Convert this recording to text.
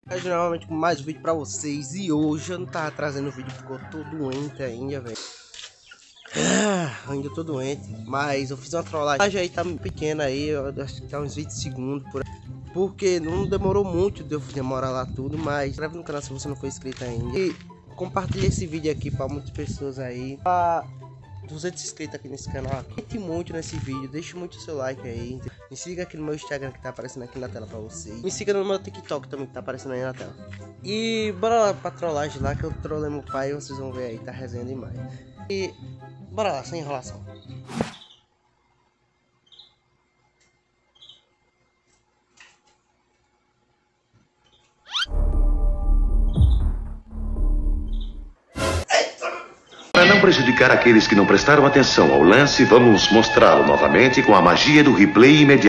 Novamente com mais um vídeo pra vocês. E hoje eu não tava trazendo vídeo porque eu tô doente ainda, velho. Ainda tô doente, mas eu fiz uma trollagem aí, tá pequena aí, eu acho que tá uns 20 segundos por aí. Porque não demorou muito de eu demorar lá tudo, mas inscreve no canal se você não for inscrito ainda. E compartilha esse vídeo aqui pra muitas pessoas aí. Pra 200 inscritos aqui nesse canal. Clique muito nesse vídeo, deixe muito o seu like aí. Me siga aqui no meu Instagram que tá aparecendo aqui na tela pra vocês. Me siga no meu TikTok também que tá aparecendo aí na tela. E bora lá pra trollagem lá que eu trolei meu pai e vocês vão ver aí, tá resenha demais. E bora lá, sem enrolação. Para não prejudicar aqueles que não prestaram atenção ao lance, vamos mostrá-lo novamente com a magia do replay imediato.